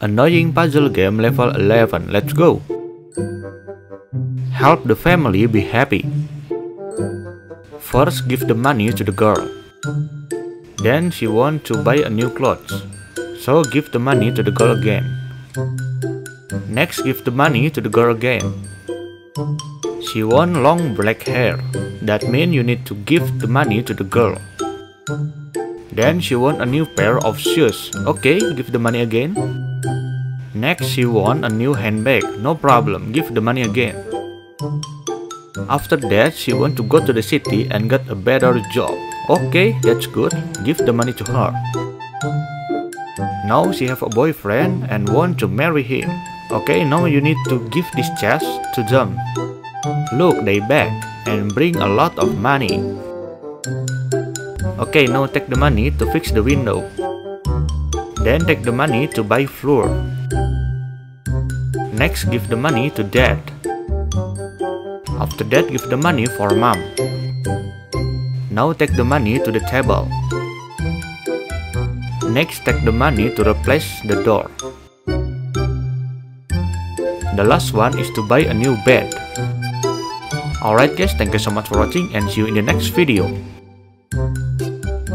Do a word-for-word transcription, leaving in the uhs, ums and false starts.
Annoying puzzle game level eleven. Let's go. Help the family be happy. First, give the money to the girl. Then she wants to buy a new clothes. So give the money to the girl again. Next, give the money to the girl again. She wants long black hair. That means you need to give the money to the girl. Then she wants a new pair of shoes. Okay, give the money again. Next, she wants a new handbag. No problem, give the money again. After that, she wants to go to the city and get a better job. Okay, that's good. Give the money to her. Now she have a boyfriend and want to marry him. Okay, now you need to give this chest to them. Look, they back and bring a lot of money. Okay, now take the money to fix the window. Then take the money to buy flour. Next, give the money to dad. After that, give the money for mom. Now take the money to the table. Next, take the money to replace the door. The last one is to buy a new bed. Alright guys, thank you so much for watching and see you in the next video.